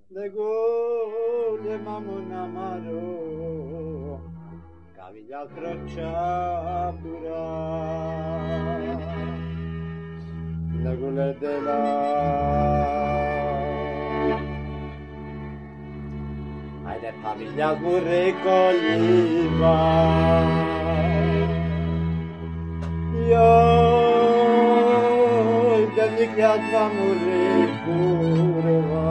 de gole mamon amaro, caviglia tracciatura, de gole de la, ai de familias muy recolliva, yo de mi casa muy recurva.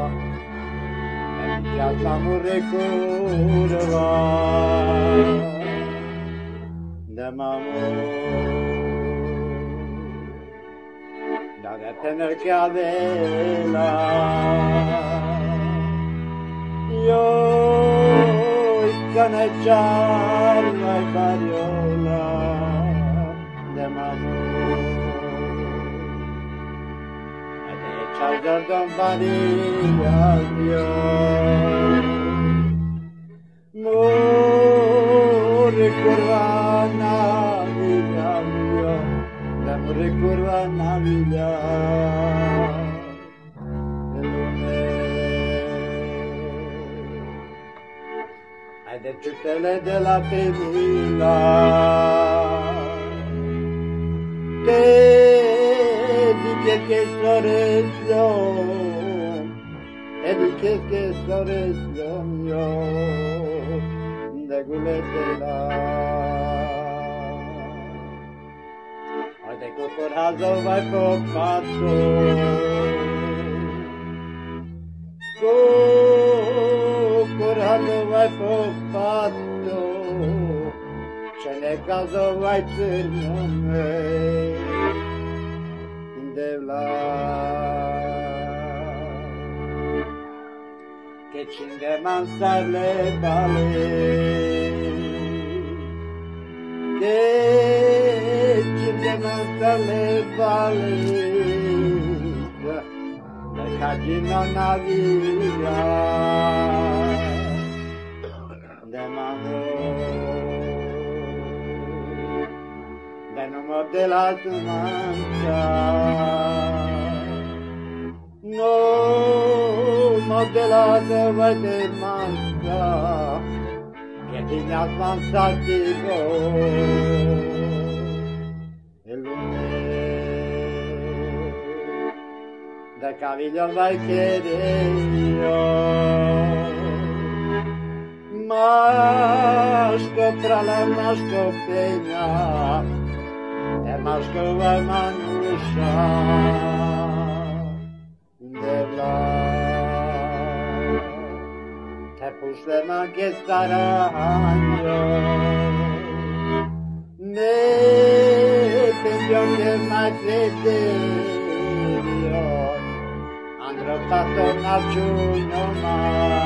L'amore curva de mamma de tener que adela yo can echar la cariola de mamma Ciao Don Maria Dios Muri kurvana villa Muri kurvana villa Hai de ciutele de la Trivila che sorello e di che sorello mio de guletela o de cocorazo vai poppato cocorazo vai poppato ce ne caso vai per nome che cinde manzar le bale che cinde manzar le bale de cagino na via de mano de numo de la mancha no modelate vai de manca che ti mi avanzati go e lume da caviglio vai querer masco tra la masco peña e masco vai manusha Te puse ma che saranno Ne pendio che mai crederio Andrò fatto una giugno ma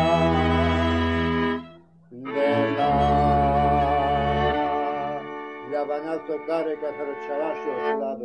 Della Gli vanno a toccare che per ce lascio stato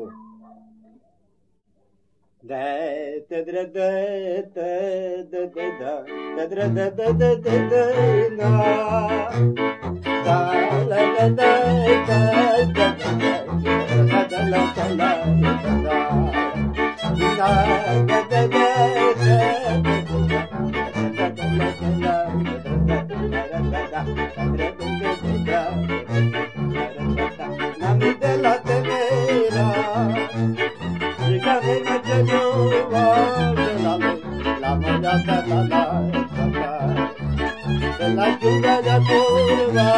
La lluvia de curva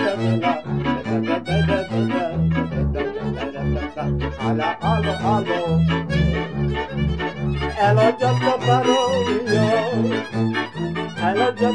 alo e l'ho già preparato io e l'ho già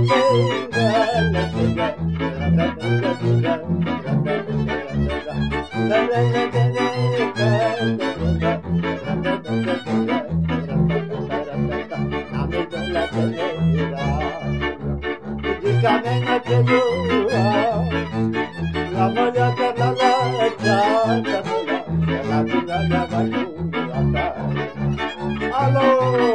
Camena che dura, la voglia per la legge, la villa va giù, allora